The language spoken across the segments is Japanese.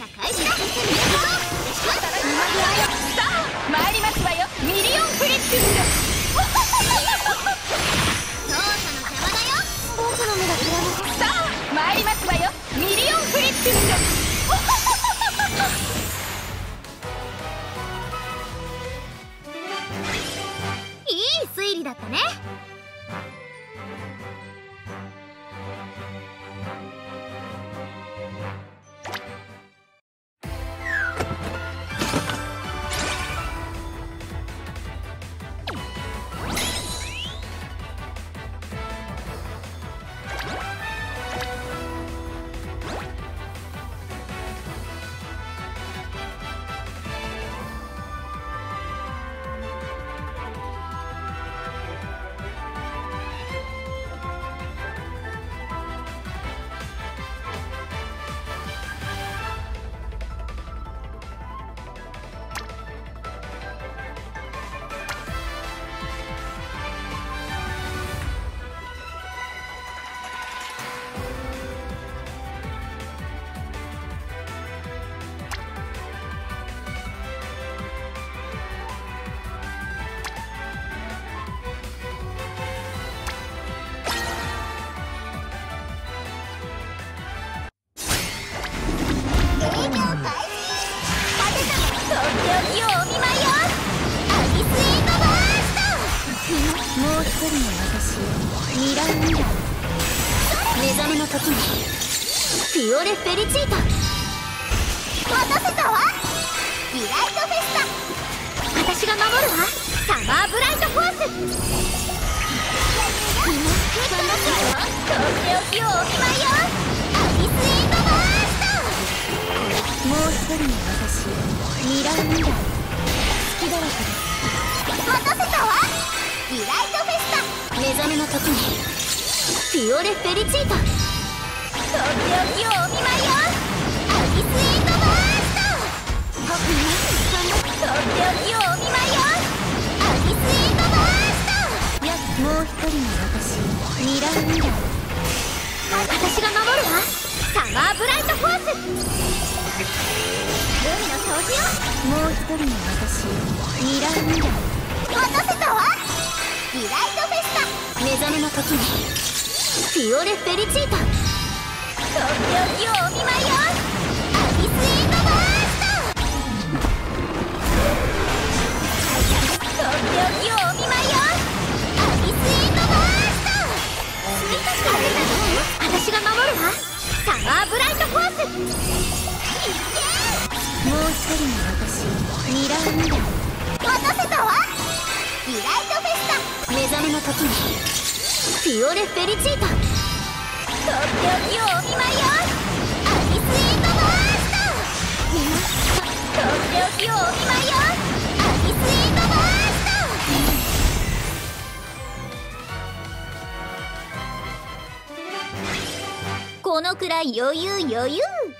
開始だ。さあ参りますわよ、ミリオンフリッピング。操作の邪魔だよ。僕の目がくらむ。さあ参りますわよ、ミリオンフリッピング。いい推理だったね。目覚めの時にフィオレ・フェリチータ。待たせたわ。リライトフェスタ。私が守るわ。サマーブライトフォース。今とっておきをお見舞いよ。アビスエンドバースト。もう一人の私、ミラーミラー好きだらけです。待たせたわ。リライトフェスタ。目覚めの時にフィオレ・フェリチータ。とっておきをお見舞いよ。アビスエンドバースト。とっておきをお見舞いよ。アビスエンドバースト。もう一人の私、ミラーミラー。私が守るわ。サマーブライトフォース。海の掃除よ。もう一人の私、ミラーミラー。待たせたわ。リライトフェスタ。目覚めの時にフィオレ・フェリチータ。とっておきをお見舞いよ。アビスエンドバースト。とっておきをお見舞いよ。アビスエンドバースト。私が守るわ。サマーブライトフォース。もう一人の私、ミラーミラー。待たせたわ。リライトフェスタ。目覚めの時にフィオレ・フェリチータ。とっておきをお見舞いよ。アビスエンドバースト。とっておきをお見舞いよ。アビスエンドバースト。このくらい余裕余裕。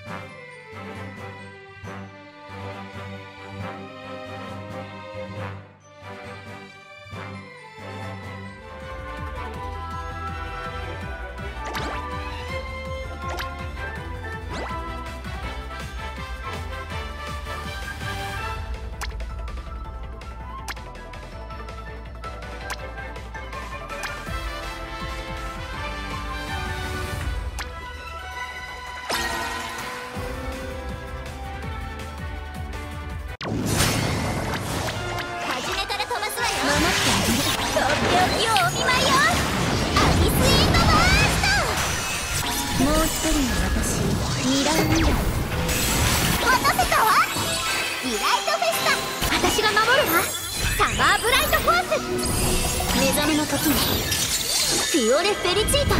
目覚めの時にフィオレ・フェリチータ。これでどう？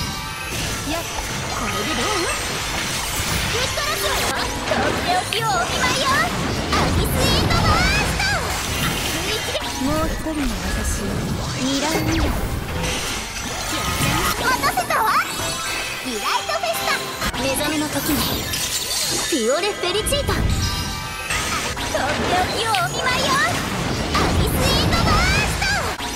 ぶっ飛ばすわよ。とっておきをお見舞いよ。アビスエンドバースト。もう一人の私、ミラーミラー。待たせたわ。リライトフェスタ。目覚めの時にフィオレ・フェリチータ。とっておきをお見舞いよ。アビスエンドバースト。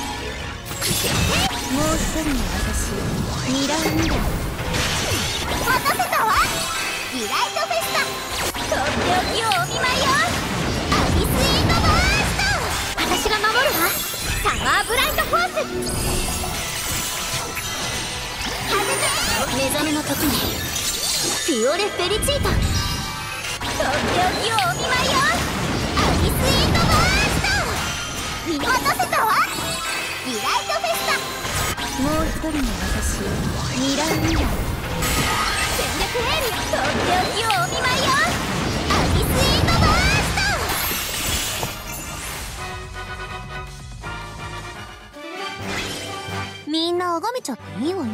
もう一人の私、ミラーミラー。待たせたわ。リライトフェスタ。とっ目覚めの時にフィオレ・フェリチータ、とっておきをお見舞いよ。アビスエンドバースト、見渡せたわ。ディライトフェスタ、もう一人の私をミラーミラー、戦略エール、とっておきをお見舞いよ。アビスエンドバースト。みんなあがめちゃっていいわよ。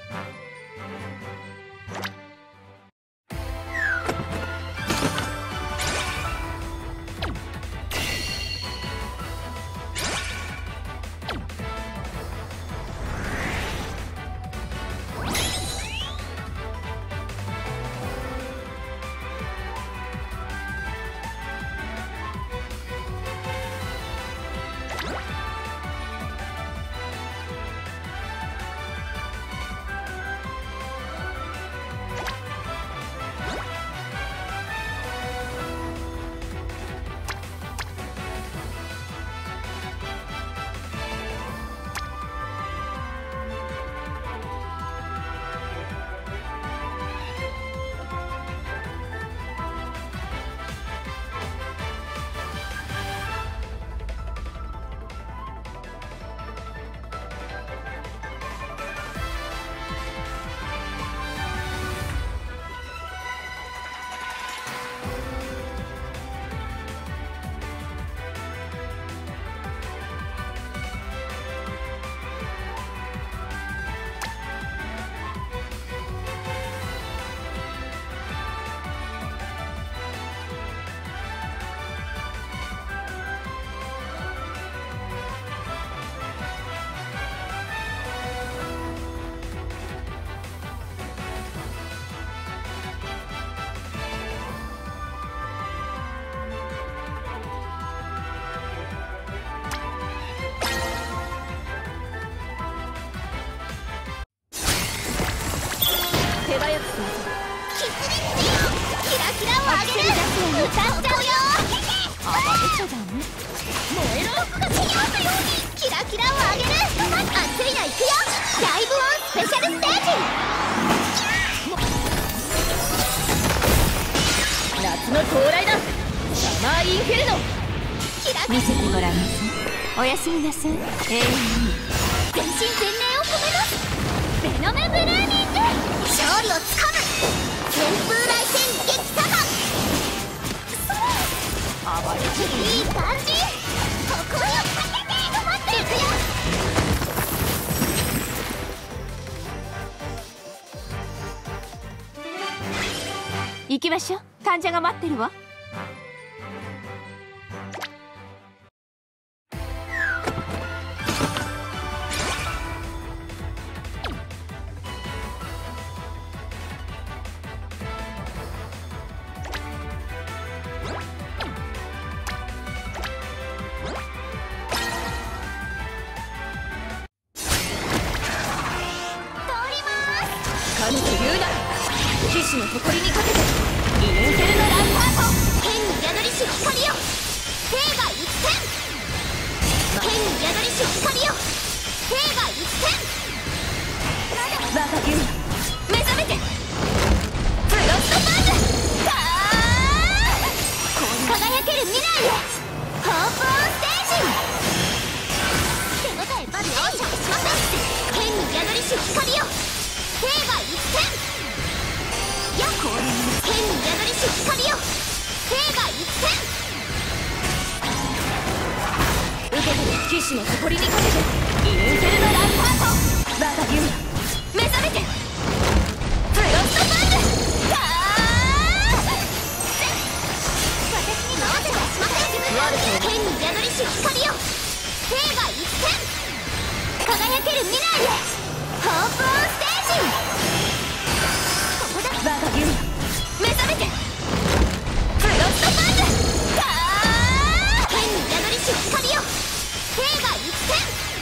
手早くするぞ。キスリッチよ、キラキラをあげる。歌っちゃうよ。暴れちゃダメ。燃えろ、吹かしようとようにキラキラをあげる。熱いな、いくよ。ライブオンスペシャルステージ。夏の到来だ。サマーインフェルノ。見せてごらんなさい。おやすみなさい。永遠に全身全霊を込めます。ベノムブルーミング、勝利をつかむ。旋風雷戦激サバ。暴れていい感じ。ここよ、かけて止まっていくよ。 行きましょう。患者が待ってるわ。 神というなら騎士の誇りにかけてインフェルノ・ランパート。剣に宿りし光よ、生が一点。剣に宿りし光よ、生が一点。 バカギュン、 目覚めて。ブロストバーズ。輝ける未来へ。ホープオンステージ。手応えバズ容赦はしません。剣に宿りし光よ、生が一点。やっこれ剣に宿りし光よ、生が一点。受けてる騎士の誇りにかけてインフェルノ・ランパート。 バカギュン、 目覚めて。ブロストバーズ。私に回せはしません。剣に宿りし光よ、生が一点。輝ける未来へ。ホープオンステージ。ここだ。 バカギュン、 目覚めて。ブロストバーズ。剣に宿りし光よ、生が一点。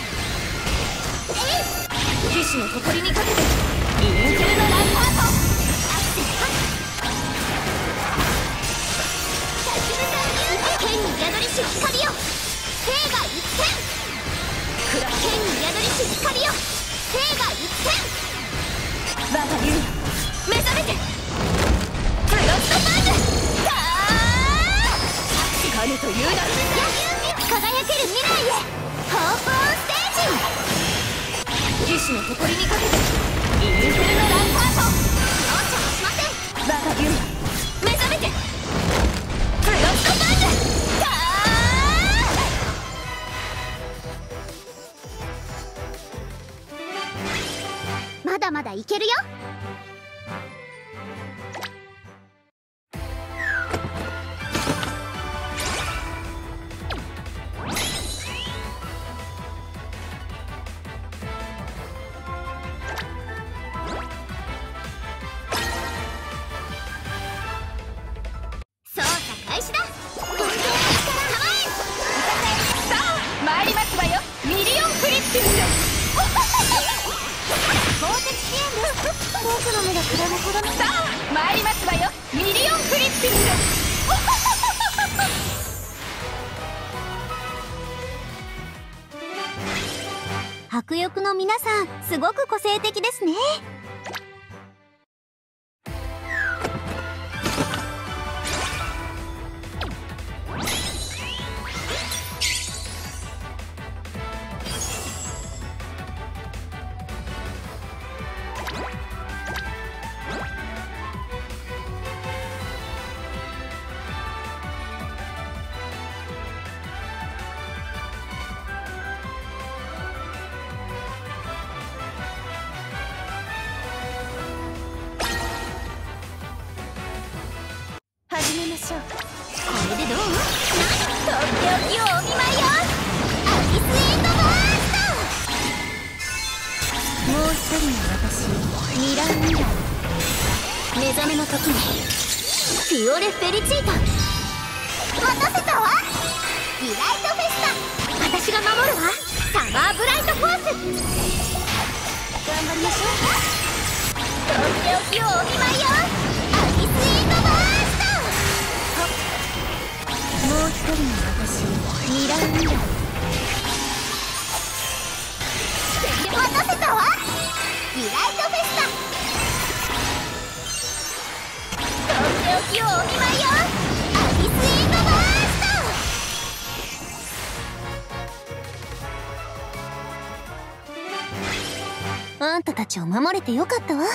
騎士の誇りにかけてインフェルノ・ランパート。剣に宿りし光よ、生が一点。剣に宿光よ生が一点。 我が竜目覚めてブロストバーズかねというなら輝ける未来へホープオンステージ。 騎士の誇りにかけてインフェルノランタート容赦はしません。 我が竜目覚めてブロストバーズまだまだいけるよ。操作開始だ。本当の力構え。 さあ参りますわよミリオンフリッピング棒的支援です。僕の目がくらむほどに。 さあ参りますわよミリオンフリッピング迫力の皆さんすごく個性的ですね。 始めましょう。 これでどう？とっておきをお見舞いよ。アビスエンドバースト。もう一人の私ミランミラー。目覚めの時にフィオレ・フェリチータ。待たせたわ。ディライトフェスタ。私が守るわ。サマーブライトフォース。頑張りましょう。とっておきをお見舞いよ。アビスエンドバースト。もう一人の私ミランミラー。待たせたわ。ディライトフェスタ。とっておきをお見舞いよ。アビスエンドバースト。あんたたちを守れてよかったわ。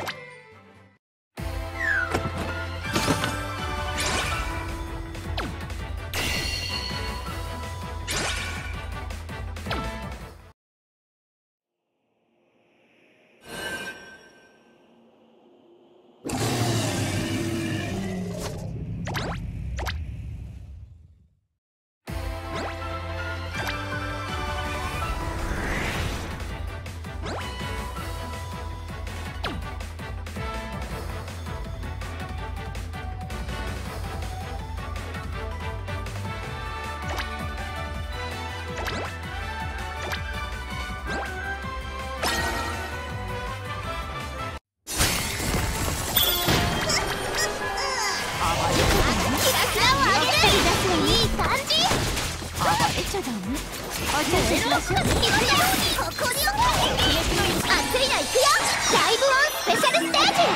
ちゃダメ。お茶しましょう。ここに置かれて。熱いのいくよ。ライブオンスペシャルステージ。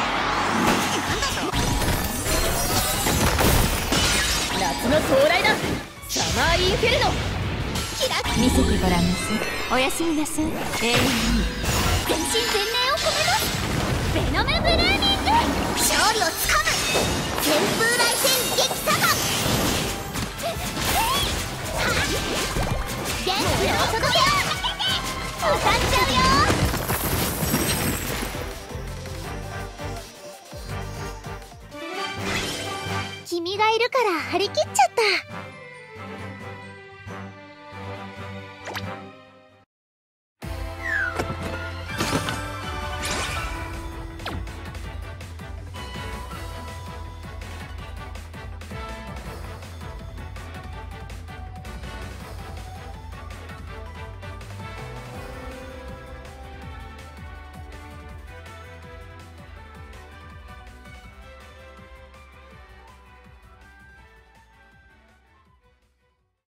夏の到来だ。サマーインフェルノ。見せてごらんなさい。おやすみなさい。永遠に全身全霊を込めます。ベノムブルーニング。勝利をつかむ。旋風雷戦激サバ。元気を届け。歌っちゃうよ。君がいるから張り切っちゃった。